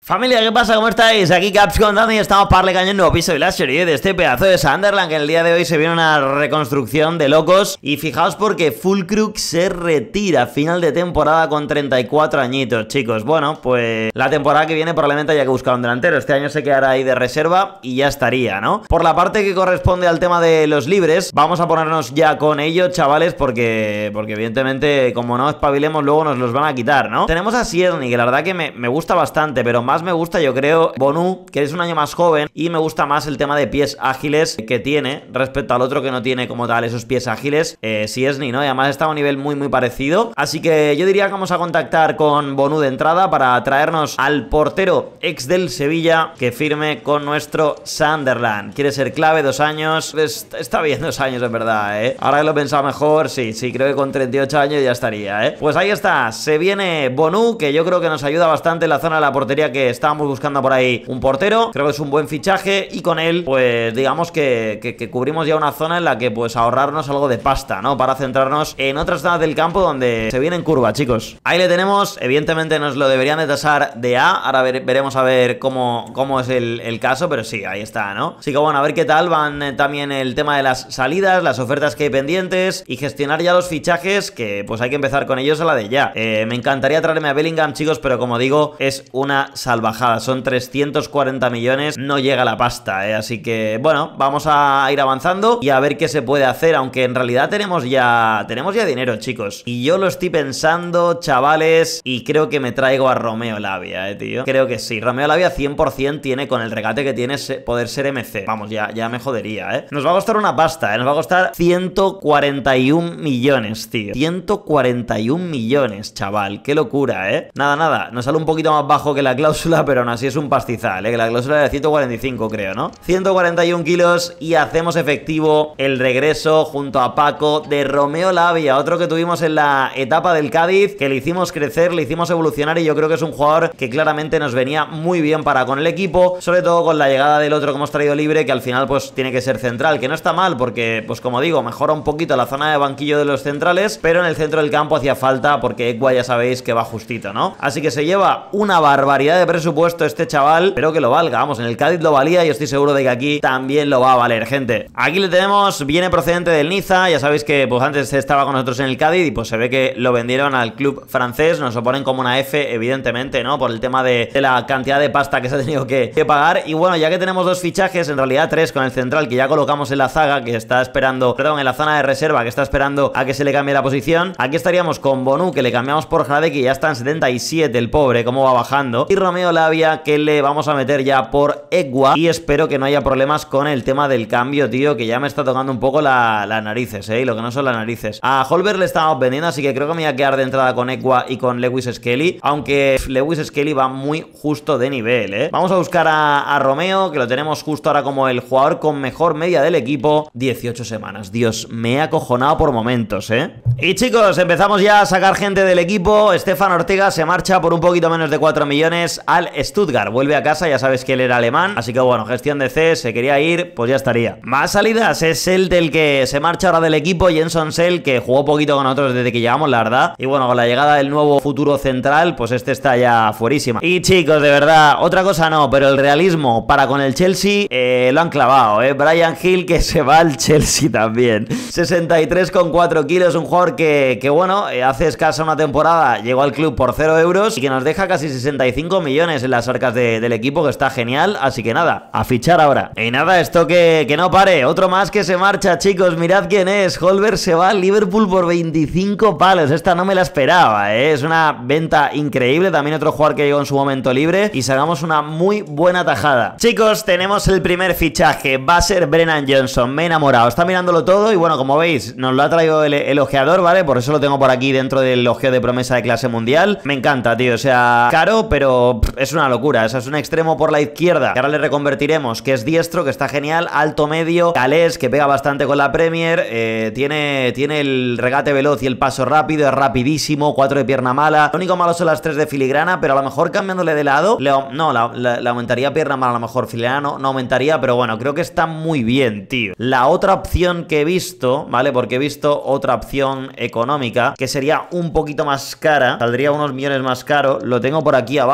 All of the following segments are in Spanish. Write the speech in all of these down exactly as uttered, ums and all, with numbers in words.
Familia, ¿qué pasa? ¿Cómo estáis? Aquí Caps con Dani y estamos para darle caña un nuevo episodio de la serie de este pedazo de Sunderland, que en el día de hoy se viene una reconstrucción de locos. Y fijaos porque Füllkrug se retira a final de temporada con treinta y cuatro añitos, chicos. Bueno, pues la temporada que viene probablemente haya que buscar un delantero. Este año se quedará ahí de reserva y ya estaría, ¿no? Por la parte que corresponde al tema de los libres, vamos a ponernos ya con ello, chavales, porque, porque evidentemente, como no espabilemos, luego nos los van a quitar, ¿no? Tenemos a Szczęsny, que la verdad que me, me gusta bastante, pero más me gusta, yo creo, Bonu, que es un año más joven, y me gusta más el tema de pies ágiles que tiene respecto al otro que no tiene como tal esos pies ágiles, eh, Szczęsny, ¿no? Y además está a un nivel muy muy parecido, así que yo diría que vamos a contactar con Bonu de entrada para traernos al portero ex del Sevilla que firme con nuestro Sunderland. Quiere ser clave, dos años, pues, está bien dos años en verdad, ¿eh? Ahora que lo he pensado mejor, sí, sí, creo que con treinta y ocho años ya estaría, ¿eh? Pues ahí está, se viene Bonu, que yo creo que nos ayuda bastante en la zona de la portería, que estábamos buscando por ahí un portero. Creo que es un buen fichaje y con él, pues digamos que, que, que cubrimos ya una zona en la que pues ahorrarnos algo de pasta, ¿no? Para centrarnos en otras zonas del campo donde se viene en curva, chicos. Ahí le tenemos, evidentemente nos lo deberían de tasar de A. Ahora ver, veremos a ver cómo, cómo es el, el caso, pero sí, ahí está, ¿no? Así que bueno, a ver qué tal van eh, también el tema de las salidas, las ofertas que hay pendientes y gestionar ya los fichajes, que pues hay que empezar con ellos a la de ya. Eh, me encantaría traerme a Bellingham, chicos, pero como digo, es una salvajada. Son trescientos cuarenta millones, no llega la pasta, ¿eh? Así que, bueno, vamos a ir avanzando y a ver qué se puede hacer, aunque en realidad tenemos ya tenemos ya dinero, chicos. Y yo lo estoy pensando, chavales, y creo que me traigo a Romeo Lavia, eh, tío. Creo que sí, Romeo Lavia cien por cien tiene, con el regate que tiene, poder ser M C. Vamos, ya, ya me jodería, ¿eh? Nos va a costar una pasta, ¿eh? Nos va a costar ciento cuarenta y un millones, tío. ciento cuarenta y un millones, chaval. Qué locura, ¿eh? Nada, nada, nos sale un poquito más bajo que la cláusula, pero aún así es un pastizal, ¿eh? Que la cláusula era de ciento cuarenta y cinco, creo, ¿no? ciento cuarenta y un kilos y hacemos efectivo el regreso junto a Paco de Romeo Lavia, otro que tuvimos en la etapa del Cádiz, que le hicimos crecer, le hicimos evolucionar, y yo creo que es un jugador que claramente nos venía muy bien para con el equipo, sobre todo con la llegada del otro que hemos traído libre, que al final pues tiene que ser central, que no está mal porque, pues como digo, mejora un poquito la zona de banquillo de los centrales, pero en el centro del campo hacía falta porque Egua ya sabéis que va justito, ¿no? Así que se lleva una barbaridad de presupuesto este chaval, pero que lo valga. Vamos, en el Cádiz lo valía y estoy seguro de que aquí también lo va a valer, gente. Aquí le tenemos, viene procedente del Niza, ya sabéis que pues antes estaba con nosotros en el Cádiz y pues se ve que lo vendieron al club francés, nos lo ponen como una F, evidentemente, ¿no? Por el tema de, de la cantidad de pasta que se ha tenido que, que pagar. Y bueno, ya que tenemos dos fichajes, en realidad tres, con el central que ya colocamos en la zaga, que está esperando, perdón, en la zona de reserva, que está esperando a que se le cambie la posición. Aquí estaríamos con Bonu, que le cambiamos por Hradek, que ya está en setenta y siete el pobre, cómo va bajando. Y Romeo Lavia, que le vamos a meter ya por Egua, y espero que no haya problemas con el tema del cambio, tío, que ya me está tocando un poco las la narices, eh, y lo que no son las narices. A Holberg le estamos vendiendo, así que creo que me voy a quedar de entrada con Egua y con Lewis Skelly, aunque Lewis Skelly va muy justo de nivel, eh. Vamos a buscar a, a Romeo, que lo tenemos justo ahora como el jugador con mejor media del equipo. dieciocho semanas, Dios, me he acojonado por momentos, eh. Y chicos, empezamos ya a sacar gente del equipo. Estefan Ortega se marcha por un poquito menos de cuatro millones al Stuttgart, vuelve a casa, ya sabes que él era alemán, así que bueno, gestión de C, se quería ir, pues ya estaría. Más salidas, es el del que se marcha ahora del equipo, Jenson Sell, que jugó poquito con nosotros desde que llegamos, la verdad, y bueno, con la llegada del nuevo futuro central, pues este está ya fuerísima. Y chicos, de verdad, otra cosa no, pero el realismo para con el Chelsea, eh, lo han clavado, eh, Brian Hill, que se va al Chelsea también, sesenta y tres coma cuatro kilos, un jugador que, que bueno, eh, hace escasa una temporada llegó al club por cero euros y que nos deja casi sesenta y cinco millones en las arcas de, del equipo, que está genial, así que nada, a fichar ahora. Y nada, esto que, que no pare, otro más que se marcha, chicos, mirad quién es, Holberg se va al Liverpool por veinticinco palos, esta no me la esperaba, ¿eh? Es una venta increíble, también otro jugador que llegó en su momento libre y sacamos una muy buena tajada. Chicos, tenemos el primer fichaje, va a ser Brennan Johnson, me he enamorado, está mirándolo todo y bueno, como veis, nos lo ha traído el, el ojeador, ¿vale? Por eso lo tengo por aquí dentro del ojeo de promesa de clase mundial, me encanta, tío, o sea, caro, pero pff, es una locura, o sea, es un extremo por la izquierda, que ahora le reconvertiremos, que es diestro, que está genial, alto medio, galés, que pega bastante con la Premier, eh, tiene, tiene el regate veloz y el paso rápido, es rapidísimo, cuatro de pierna mala, lo único malo son las tres de filigrana, pero a lo mejor cambiándole de lado, le, no, la, la, la aumentaría pierna mala, a lo mejor filigrana no, no aumentaría, pero bueno, creo que está muy bien, tío. La otra opción que he visto, ¿vale? Porque he visto otra opción económica, que sería un poquito más cara, saldría unos millones más caro, lo tengo por aquí abajo,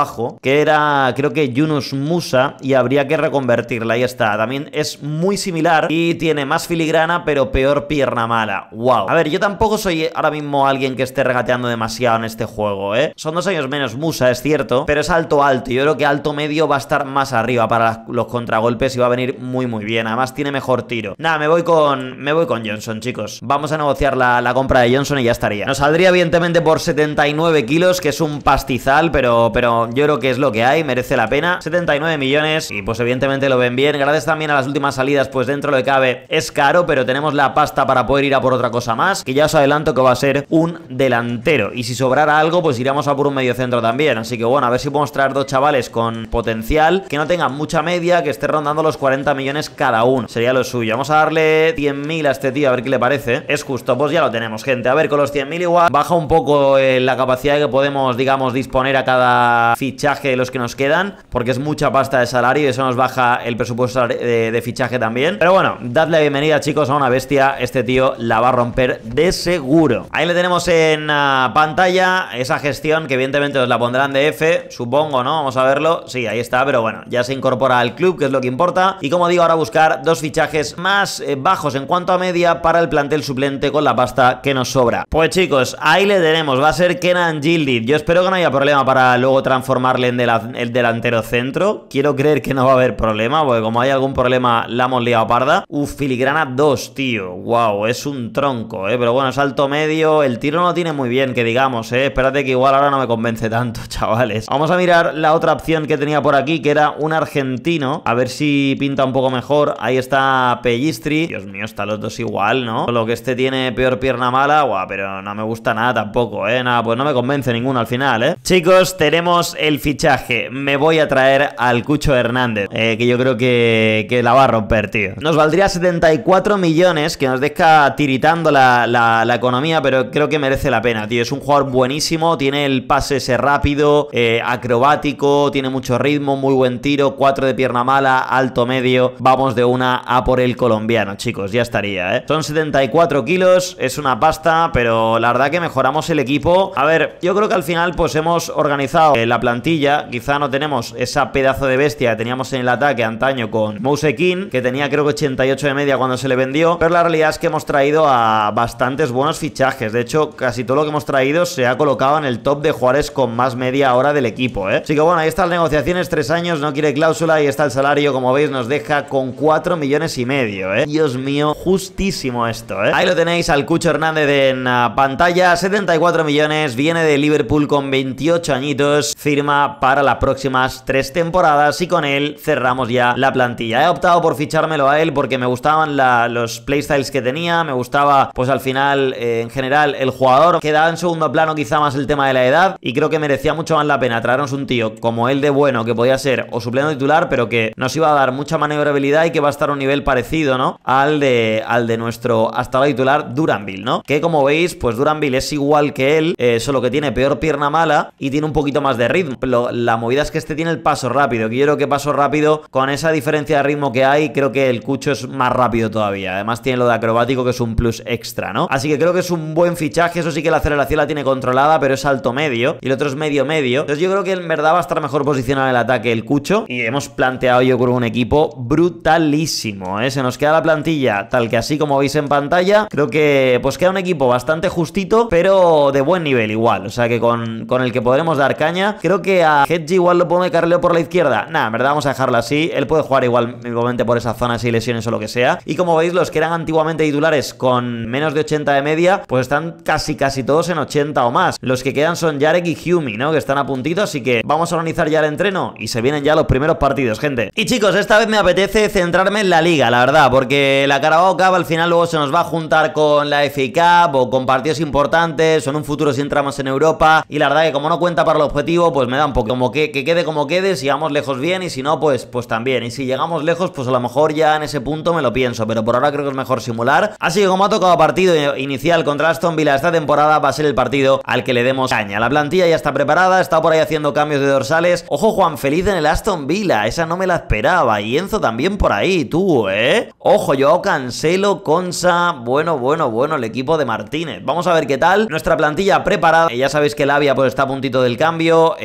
que era, creo que Yunus Musa, y habría que reconvertirla. Ahí está. También es muy similar y tiene más filigrana, pero peor pierna mala. Wow. A ver, yo tampoco soy ahora mismo alguien que esté regateando demasiado en este juego, ¿eh? Son dos años menos Musa, es cierto, pero es alto alto. Yo creo que alto medio va a estar más arriba para los contragolpes y va a venir muy muy bien. Además tiene mejor tiro. Nada, me voy con me voy con Johnson, chicos. Vamos a negociar la, la compra de Johnson y ya estaría. Nos saldría evidentemente por setenta y nueve kilos, que es un pastizal, pero, pero yo creo que es lo que hay, merece la pena. setenta y nueve millones y pues evidentemente lo ven bien. Gracias también a las últimas salidas, pues dentro de lo que cabe es caro, pero tenemos la pasta para poder ir a por otra cosa más, que ya os adelanto que va a ser un delantero. Y si sobrara algo, pues iríamos a por un mediocentro también. Así que bueno, a ver si podemos traer dos chavales con potencial, que no tengan mucha media, que esté rondando los cuarenta millones cada uno. Sería lo suyo. Vamos a darle cien mil a este tío, a ver qué le parece. Es justo, pues ya lo tenemos, gente. A ver, con los cien mil igual baja un poco eh, la capacidad que podemos, digamos, disponer a cada fichaje de los que nos quedan, porque es mucha pasta de salario y eso nos baja el presupuesto de, de fichaje también. Pero bueno, dadle la bienvenida, chicos, a una bestia. Este tío la va a romper de seguro. Ahí le tenemos en uh, pantalla esa gestión que evidentemente os la pondrán de F, supongo, ¿no? Vamos a verlo. Sí, ahí está, pero bueno, ya se incorpora al club, que es lo que importa. Y como digo, ahora buscar dos fichajes más eh, bajos en cuanto a media para el plantel suplente con la pasta que nos sobra. Pues chicos, ahí le tenemos. Va a ser Kenan Yildiz. Yo espero que no haya problema para luego transformarle en dela el delantero centro. Quiero creer que no va a haber problema, porque como hay algún problema la hemos liado parda. Uf, filigrana dos, tío. Wow, es un tronco, eh. Pero bueno, es alto medio. El tiro no tiene muy bien, que digamos, eh. Espérate que igual ahora no me convence tanto, chavales. Vamos a mirar la otra opción que tenía por aquí, que era un argentino. A ver si pinta un poco mejor. Ahí está Pellistri. Dios mío, están los dos igual, ¿no? Lo que este tiene peor pierna mala, guau, pero no me gusta nada tampoco, eh. Nada, pues no me convence ninguno al final, eh. Chicos, tenemos el fichaje. Me voy a traer al Cucho Hernández, eh, que yo creo que, que la va a romper, tío. Nos valdría setenta y cuatro millones, que nos deja tiritando la, la, la economía, pero creo que merece la pena, tío. Es un jugador buenísimo, tiene el pase ese rápido, eh, acrobático, tiene mucho ritmo, muy buen tiro, cuatro de pierna mala, alto medio. Vamos de una a por el colombiano, chicos, ya estaría, ¿eh? Son setenta y cuatro kilos, es una pasta, pero la verdad que mejoramos el equipo. A ver, yo creo que al final pues hemos organizado eh, la plantilla. Quizá no tenemos esa pedazo de bestia que teníamos en el ataque antaño con Mouse King, que tenía creo que ochenta y ocho de media cuando se le vendió, pero la realidad es que hemos traído a bastantes buenos fichajes. De hecho, casi todo lo que hemos traído se ha colocado en el top de jugadores con más media ahora del equipo, ¿eh? Así que bueno, ahí están las negociaciones, tres años, no quiere cláusula, y está el salario, como veis, nos deja con cuatro millones y medio, ¿eh? Dios mío, justísimo esto, ¿eh? Ahí lo tenéis al Cucho Hernández en uh, pantalla, setenta y cuatro millones, viene de Liverpool con veintiocho añitos, firma para las próximas tres temporadas y con él cerramos ya la plantilla. He optado por fichármelo a él porque me gustaban la, los playstyles que tenía, me gustaba pues al final eh, en general el jugador. Quedaba en segundo plano quizá más el tema de la edad y creo que merecía mucho más la pena traernos un tío como él de bueno, que podía ser o suplente titular, pero que nos iba a dar mucha maniobrabilidad y que va a estar a un nivel parecido, ¿no? Al de, al de nuestro hasta ahora titular Duranville, ¿no? Que como veis, pues Duranville es igual que él, eh, solo que tiene peor pierna mala y tiene un poquito más de ritmo. Pero la movida es que este tiene el paso rápido, que yo creo que paso rápido, con esa diferencia de ritmo que hay, creo que el Cucho es más rápido todavía. Además tiene lo de acrobático, que es un plus extra, ¿no? Así que creo que es un buen fichaje. Eso sí que la aceleración la tiene controlada, pero es alto medio y el otro es medio medio. Entonces yo creo que en verdad va a estar mejor posicionado en el ataque el Cucho, y hemos planteado yo creo un equipo brutalísimo, ¿eh? Se nos queda la plantilla tal que así como veis en pantalla. Creo que pues queda un equipo bastante justito, pero de buen nivel igual, o sea que con, con el que podremos dar caña. Creo que a Hedge igual lo puedo carleo por la izquierda. Nada, en verdad vamos a dejarlo así. Él puede jugar igual igualmente por esa zona si lesiones o lo que sea. Y como veis, los que eran antiguamente titulares con menos de ochenta de media, pues están casi casi todos en ochenta o más. Los que quedan son Jarek y Hume, ¿no? Que están a puntito, así que vamos a organizar ya el entreno y se vienen ya los primeros partidos, gente. Y chicos, esta vez me apetece centrarme en la liga, la verdad, porque la Carabao Cup al final luego se nos va a juntar con la F A Cup o con partidos importantes, o en un futuro si entramos en Europa, y la verdad que como no cuenta para el objetivo, pues me da un poco como que, que quede como quede, si vamos lejos bien, y si no, pues, pues también. Y si llegamos lejos, pues a lo mejor ya en ese punto me lo pienso, pero por ahora creo que es mejor simular. Así que como ha tocado partido inicial contra Aston Villa esta temporada, va a ser el partido al que le demos caña. La plantilla ya está preparada, está por ahí haciendo cambios de dorsales. Ojo, Juan Feliz en el Aston Villa, esa no me la esperaba. Y Enzo también por ahí, tú, ¿eh? Ojo, Joao Cancelo, Consa, bueno, bueno, bueno, el equipo de Martínez. Vamos a ver qué tal. Nuestra plantilla preparada, eh, ya sabéis que Lavia pues está a puntito del cambio, eh,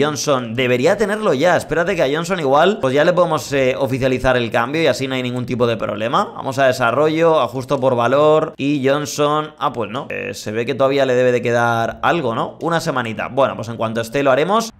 Johnson debería tenerlo ya. Espérate que a Johnson igual pues ya le podemos eh, oficializar el cambio y así no hay ningún tipo de problema. Vamos a desarrollo, ajusto por valor y Johnson... Ah, pues no, eh, se ve que todavía le debe de quedar algo, ¿no? Una semanita. Bueno, pues en cuanto esté lo haremos.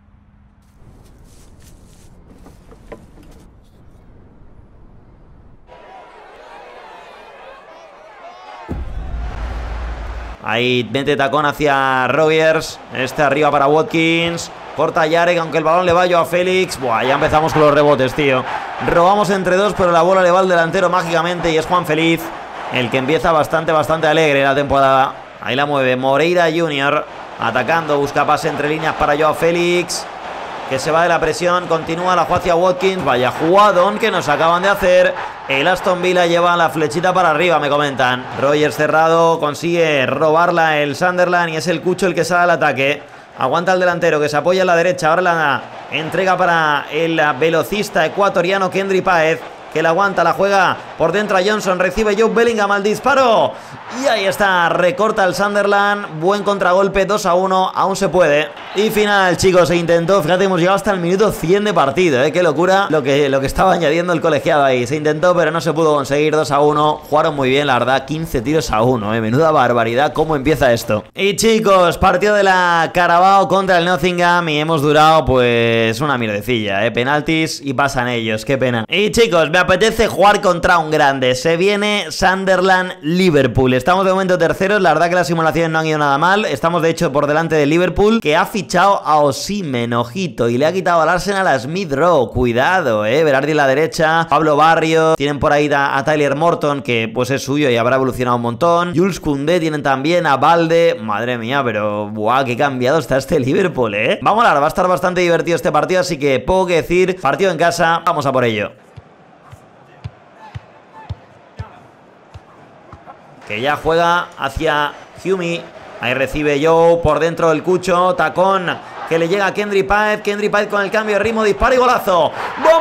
Ahí mete tacón hacia Rogers. Este arriba para Watkins. Corta Yarek, aunque el balón le va a Félix. Buah, ya empezamos con los rebotes, tío. Robamos entre dos, pero la bola le va al delantero mágicamente y es Juan Feliz el que empieza bastante, bastante alegre la temporada. Ahí la mueve Moreira junior atacando, busca pase entre líneas para Joao Félix, que se va de la presión, continúa la juega hacia Watkins. Vaya jugadón que nos acaban de hacer. El Aston Villa lleva la flechita para arriba, me comentan. Rogers cerrado, consigue robarla el Sunderland y es el Cucho el que sale al ataque. Aguanta el delantero que se apoya en la derecha. Ahora la entrega para el velocista ecuatoriano Kendry Páez, que la aguanta, la juega por dentro a Johnson. Recibe Joe Bellingham al disparo. Y ahí está, recorta el Sunderland. Buen contragolpe, dos a uno, aún se puede. Y final, chicos, se intentó. Fíjate, hemos llegado hasta el minuto cien de partido, ¿eh? Qué locura lo que, lo que estaba añadiendo el colegiado ahí. Se intentó, pero no se pudo conseguir. Dos a uno, jugaron muy bien, la verdad. quince tiros a uno, ¿eh? Menuda barbaridad, cómo empieza esto. Y chicos, partido de la Carabao contra el Nottingham. Y hemos durado, pues, una mierdecilla, ¿eh? Penaltis y pasan ellos, qué pena. Y chicos, me apetece jugar contra un grande. Se viene Sunderland-Liverpool. Estamos de momento terceros. La verdad que las simulaciones no han ido nada mal. Estamos de hecho por delante de Liverpool, que ha fichado a Osimhen, ojito, y le ha quitado al Arsenal a Smith Rowe. Cuidado, eh. Berardi a la derecha, Pablo Barrios. Tienen por ahí a, a Tyler Morton, que pues es suyo y habrá evolucionado un montón. Jules Koundé tienen también, a Balde. Madre mía, pero buah, qué cambiado está este Liverpool, eh. Vamos a ver, va a estar bastante divertido este partido, así que poco que decir. Partido en casa, vamos a por ello. Que ya juega hacia Hume. Ahí recibe Joe, por dentro el Cucho, tacón que le llega a Kendry Páez. Kendry Páez con el cambio de ritmo, disparo y golazo.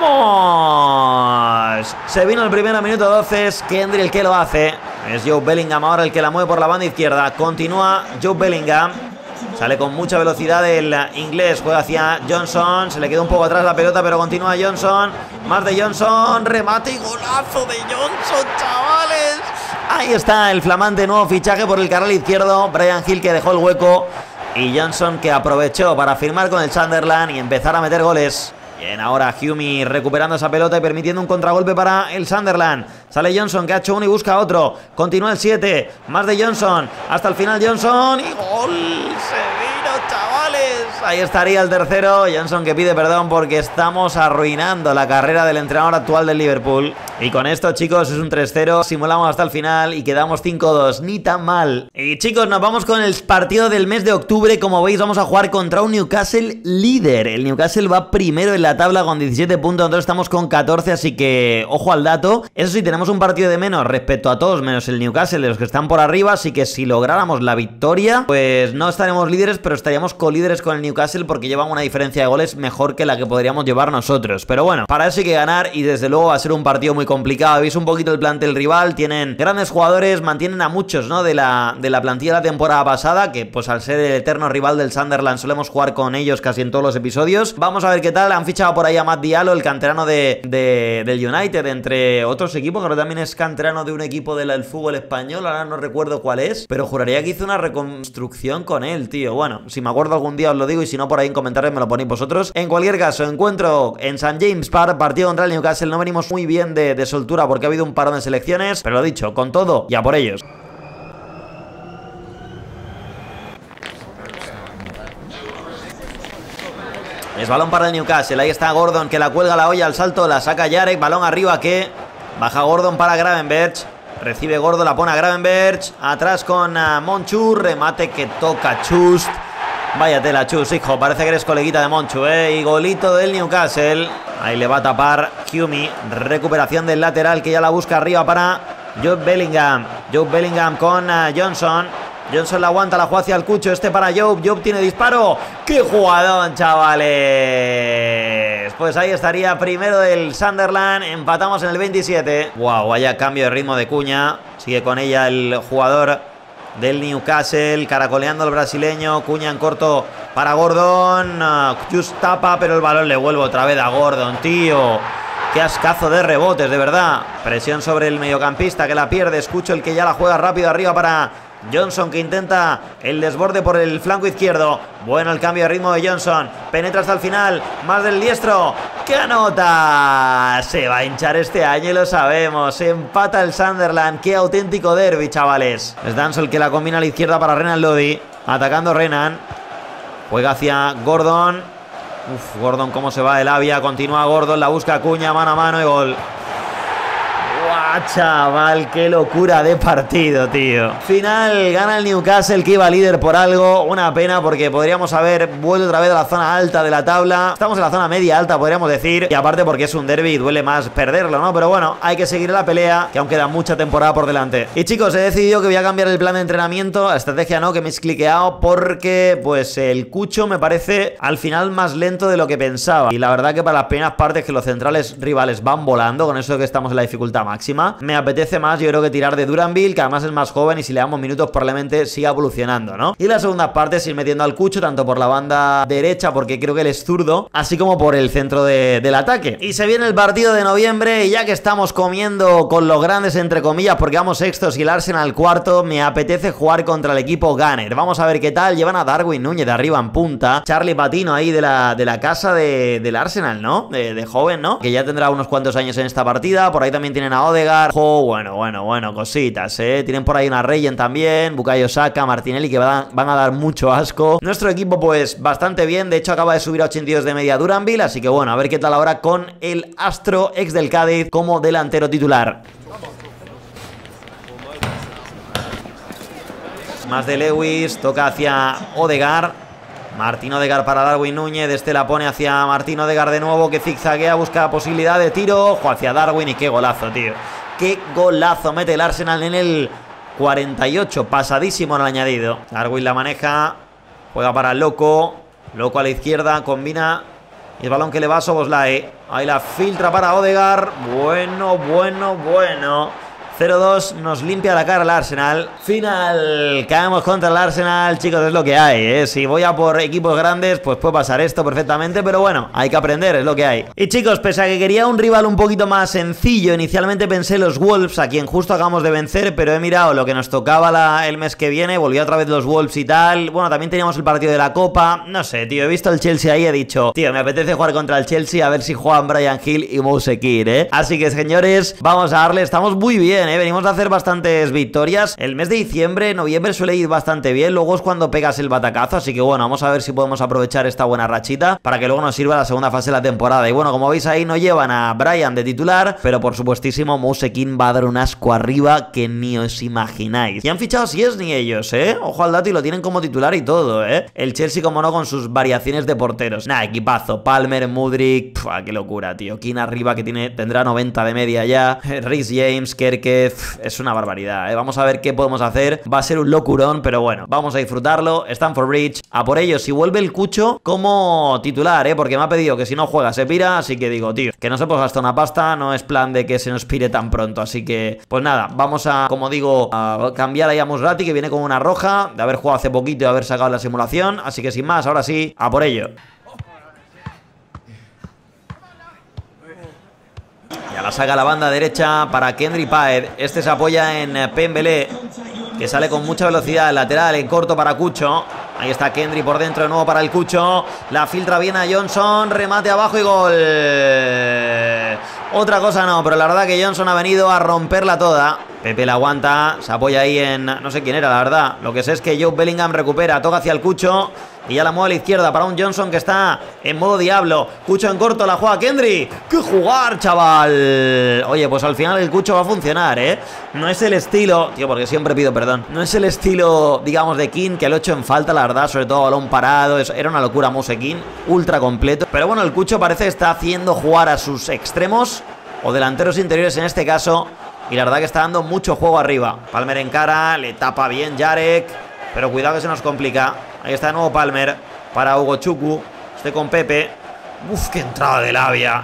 ¡Vamos! Se vino el primero, minuto doce, es Kendry el que lo hace. Es Joe Bellingham ahora el que la mueve por la banda izquierda. Continúa Joe Bellingham. Sale con mucha velocidad el inglés, juega hacia Johnson. Se le queda un poco atrás la pelota, pero continúa Johnson. Más de Johnson, remate y golazo de Johnson, chavales. Ahí está el flamante nuevo fichaje por el carril izquierdo. Brian Hill, que dejó el hueco, y Johnson, que aprovechó para firmar con el Sunderland y empezar a meter goles. Bien, ahora Hume recuperando esa pelota y permitiendo un contragolpe para el Sunderland. Sale Johnson, que ha hecho uno y busca otro. Continúa el siete, más de Johnson. Hasta el final Johnson y gol. Se vino, chavales. Ahí estaría el tercero. Johnson, que pide perdón porque estamos arruinando la carrera del entrenador actual del Liverpool. Y con esto, chicos, es un tres cero. Simulamos hasta el final y quedamos cinco dos. Ni tan mal. Y chicos, nos vamos con el partido del mes de octubre. Como veis, vamos a jugar contra un Newcastle líder. El Newcastle va primero en la tabla con diecisiete puntos. Nosotros estamos con catorce, así que ojo al dato. Eso sí, tenemos un partido de menos respecto a todos, menos el Newcastle, de los que están por arriba. Así que si lográramos la victoria, pues no estaremos líderes, pero estaríamos colíderes con el Newcastle, porque llevan una diferencia de goles mejor que la que podríamos llevar nosotros. Pero bueno, para eso hay que ganar y desde luego va a ser un partido muy complicado. Veis un poquito el plantel rival, tienen grandes jugadores, mantienen a muchos, ¿no? De la, de la plantilla de la temporada pasada, que pues al ser el eterno rival del Sunderland solemos jugar con ellos casi en todos los episodios. Vamos a ver qué tal. Han fichado por ahí a Matt Diallo, el canterano de, de, del United, entre otros equipos. Creo que también es canterano de un equipo del fútbol español, ahora no recuerdo cuál es, pero juraría que hizo una reconstrucción con él, tío. Bueno, si me acuerdo algún día os lo digo, y si no por ahí en comentarios me lo ponéis vosotros. En cualquier caso, encuentro en Saint James Park, partido contra el Newcastle. No venimos muy bien de, de soltura porque ha habido un parón de selecciones, pero lo dicho, con todo, ya por ellos. Es balón para el Newcastle, ahí está Gordon, que la cuelga la olla al salto, la saca Yarek, balón arriba que baja Gordon para Gravenberch. Recibe Gordon, la pone a Gravenberch, atrás con uh, Monchu, remate que toca Chust. Vaya tela, Chus, hijo, parece que eres coleguita de Monchu, ¿eh? Y golito del Newcastle. Ahí le va a tapar Hume. Recuperación del lateral, que ya la busca arriba para Joe Bellingham. Joe Bellingham con uh, Johnson. Johnson la aguanta, la juega hacia el Cucho. Este para Joe. Joe tiene disparo. ¡Qué jugadón, chavales! Pues ahí estaría primero del Sunderland. Empatamos en el veintisiete. Wow, vaya cambio de ritmo de cuña. Sigue con ella el jugador del Newcastle, caracoleando al brasileño. Cuña en corto para Gordon. Uh, Just tapa, pero el balón le vuelve otra vez a Gordon, tío. Qué ascazo de rebotes, de verdad. Presión sobre el mediocampista que la pierde. Escucho el que ya la juega rápido arriba para Johnson, que intenta el desborde por el flanco izquierdo. Bueno el cambio de ritmo de Johnson. Penetra hasta el final. Más del diestro. ¡Qué anota! Se va a hinchar este año y lo sabemos. Empata el Sunderland. ¡Qué auténtico derbi, chavales! Es Danso el que la combina a la izquierda para Renan Lodi. Atacando Renan. Juega hacia Gordon. Uf, Gordon cómo se va de labia. Continúa Gordon, la busca Cuña, mano a mano y gol. ¡Guau, chaval! ¡Qué locura de partido, tío! Final, gana el Newcastle, que iba líder por algo. Una pena porque podríamos haber vuelto otra vez a la zona alta de la tabla. Estamos en la zona media alta, podríamos decir. Y aparte porque es un derbi y duele más perderlo, ¿no? Pero bueno, hay que seguir la pelea, que aún queda mucha temporada por delante. Y chicos, he decidido que voy a cambiar el plan de entrenamiento. La estrategia no, que me he cliqueado porque, pues, el Cucho me parece al final más lento de lo que pensaba. Y la verdad que para las primeras partes que los centrales rivales van volando, con eso de que estamos en la dificultad máxima, me apetece más, yo creo, que tirar de Duranville, que además es más joven y si le damos minutos probablemente siga evolucionando, ¿no? Y la segunda parte ir metiendo al Cucho tanto por la banda derecha, porque creo que él es zurdo, así como por el centro de, del ataque. Y se viene el partido de noviembre y ya que estamos comiendo con los grandes entre comillas, porque vamos sextos y el Arsenal cuarto, me apetece jugar contra el equipo Gunner. Vamos a ver qué tal. Llevan a Darwin Núñez de arriba en punta, Charlie Patino ahí de la, de la casa de, del Arsenal, ¿no? De, de joven, ¿no? Que ya tendrá unos cuantos años en esta partida. Por ahí también tienen a Odegaard. Oh, bueno, bueno, bueno, cositas, ¿eh? Tienen por ahí una Reyen también, Bukayo Saka, Martinelli, que van, van a dar mucho asco. Nuestro equipo, pues, bastante bien. De hecho, acaba de subir a ochenta y dos de media Duranville, así que bueno, a ver qué tal ahora con el Astro, ex del Cádiz, como delantero titular. Más de Lewis, toca hacia Odegaard. Martín Odegaard para Darwin Núñez. Este la pone hacia Martín Odegaard de nuevo, que zigzaguea, busca posibilidad de tiro. Ojo hacia Darwin y qué golazo, tío. Qué golazo mete el Arsenal en el cuarenta y ocho. Pasadísimo en el añadido. Darwin la maneja. Juega para Loco. Loco a la izquierda. Combina. Y el balón que le va a Szoboszlai. Ahí la filtra para Odegaard. Bueno, bueno, bueno. cero dos, nos limpia la cara el Arsenal. Final, caemos contra el Arsenal. Chicos, es lo que hay, ¿eh? Si voy a por equipos grandes, pues puede pasar esto perfectamente. Pero bueno, hay que aprender, es lo que hay. Y chicos, pese a que quería un rival un poquito más sencillo, inicialmente pensé los Wolves, a quien justo acabamos de vencer. Pero he mirado lo que nos tocaba la, el mes que viene. Volvió otra vez los Wolves y tal. Bueno, también teníamos el partido de la Copa. No sé, tío, he visto el Chelsea ahí y he dicho, tío, me apetece jugar contra el Chelsea, a ver si juegan Bryan Gil y Mouse Kean, ¿eh? Así que, señores, vamos a darle. Estamos muy bien, ¿eh? Venimos a hacer bastantes victorias. El mes de diciembre, noviembre suele ir bastante bien. Luego es cuando pegas el batacazo. Así que bueno, vamos a ver si podemos aprovechar esta buena rachita para que luego nos sirva la segunda fase de la temporada. Y bueno, como veis ahí no llevan a Bryan de titular, pero por supuestísimo Mouse Kean va a dar un asco arriba que ni os imagináis. Y han fichado si es ni ellos, ¿eh? Ojo al dato y lo tienen como titular y todo, ¿eh? El Chelsea, como no, con sus variaciones de porteros. Nah, equipazo. Palmer, Mudryk. Pff, qué locura, tío. Kean arriba que tiene, tendrá noventa de media ya. Reece James, Kerkez. Es una barbaridad, ¿eh? Vamos a ver qué podemos hacer. Va a ser un locurón, pero bueno, vamos a disfrutarlo. Stamford Bridge, a por ello. Si vuelve el Cucho como titular, ¿eh? Porque me ha pedido que si no juega se pira. Así que digo, tío, que no se puede gastar una pasta. No es plan de que se nos pire tan pronto. Así que, pues nada, vamos a, como digo, a cambiar ahí a Musrati, que viene con una roja de haber jugado hace poquito y haber sacado la simulación. Así que sin más, ahora sí, a por ello. Ya la saca la banda derecha para Kendry Páez. Este se apoya en Pembele, que sale con mucha velocidad. Lateral en corto para Cucho. Ahí está Kendry por dentro de nuevo para el Cucho. La filtra bien a Johnson. Remate abajo y gol. Otra cosa no, pero la verdad que Johnson ha venido a romperla toda. Pepe la aguanta. Se apoya ahí en... no sé quién era, la verdad. Lo que sé es que Joe Bellingham recupera. Toca hacia el Cucho. Y ya la mueve a la izquierda para un Johnson que está en modo diablo. Cucho en corto, la juega Kendry. ¡Qué jugar, chaval! Oye, pues al final el Cucho va a funcionar, ¿eh? No es el estilo... tío, porque siempre pido perdón. No es el estilo, digamos, de Kean, que lo he hecho en falta, la verdad. Sobre todo balón parado. Era una locura Mouse Kean. Ultra completo. Pero bueno, el Cucho parece que está haciendo jugar a sus extremos o delanteros interiores en este caso. Y la verdad que está dando mucho juego arriba. Palmer en cara, le tapa bien Jarek. Pero cuidado que se nos complica. Ahí está de nuevo Palmer para Hugo Chuku. Este con Pepe. Uf, qué entrada de labia.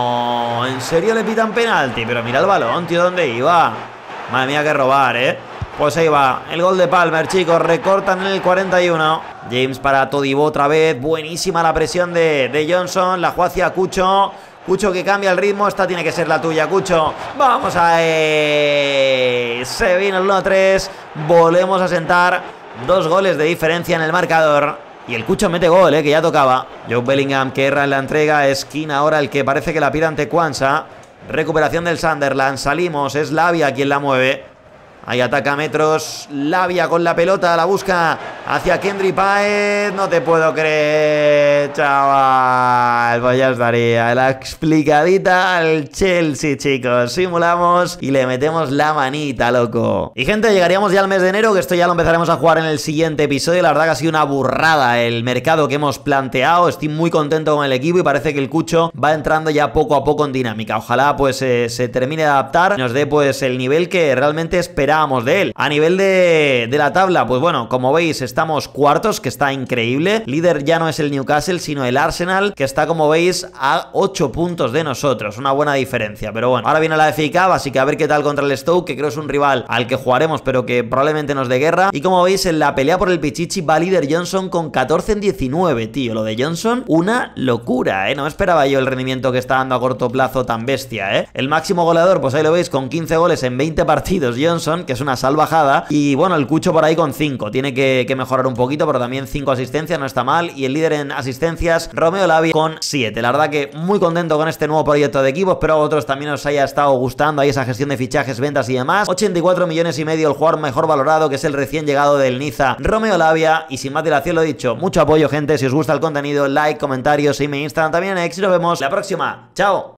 No, en serio le pitan penalti. Pero mira el balón, tío, ¿dónde iba? Madre mía, que robar, ¿eh? Pues ahí va, el gol de Palmer, chicos, recortan en el cuarenta y uno. James para Todibo otra vez, buenísima la presión de, de Johnson, la juega hacia Cucho. Cucho que cambia el ritmo, esta tiene que ser la tuya, Cucho. Vamos ahí. Se vino el uno tres, volvemos a sentar dos goles de diferencia en el marcador. Y el Cucho mete gol, eh, que ya tocaba. Joe Bellingham que erra en la entrega, esquina ahora el que parece que la pide ante Quansah. Recuperación del Sunderland, salimos, es Lavia quien la mueve. Ahí ataca metros, Lavia con la pelota, la busca hacia Kendry Páez. No te puedo creer, chaval. Pues ya estaría, la explicadita al Chelsea, chicos. Simulamos y le metemos la manita, loco. Y gente, llegaríamos ya al mes de enero, que esto ya lo empezaremos a jugar en el siguiente episodio. La verdad que ha sido una burrada el mercado que hemos planteado. Estoy muy contento con el equipo y parece que el Cucho va entrando ya poco a poco en dinámica. Ojalá pues eh, se termine de adaptar y nos dé pues el nivel que realmente esperamos de él. A nivel de, de la tabla, pues bueno, como veis estamos cuartos, que está increíble. Líder ya no es el Newcastle, sino el Arsenal, que está, como veis, a ocho puntos de nosotros. Una buena diferencia, pero bueno, ahora viene la F A Cup, así que a ver qué tal contra el Stoke, que creo es un rival al que jugaremos, pero que probablemente nos dé guerra. Y como veis, en la pelea por el Pichichi va líder Johnson con catorce en diecinueve, tío. Lo de Johnson, una locura, ¿eh? No esperaba yo el rendimiento que está dando a corto plazo tan bestia, ¿eh? El máximo goleador, pues ahí lo veis, con quince goles en veinte partidos, Johnson, que es una salvajada. Y bueno, el Cucho por ahí con cinco. Tiene que, que mejorar un poquito, pero también cinco asistencias, no está mal. Y el líder en asistencias, Romeo Lavia, con siete. La verdad que muy contento con este nuevo proyecto de equipo. Espero a vosotros también os haya estado gustando ahí esa gestión de fichajes, ventas y demás. ochenta y cuatro millones y medio el jugador mejor valorado, que es el recién llegado del Niza, Romeo Lavia. Y sin más dilación, lo dicho, mucho apoyo, gente. Si os gusta el contenido, like, comentarios, seguidme en Instagram también en X. Y nos vemos la próxima. ¡Chao!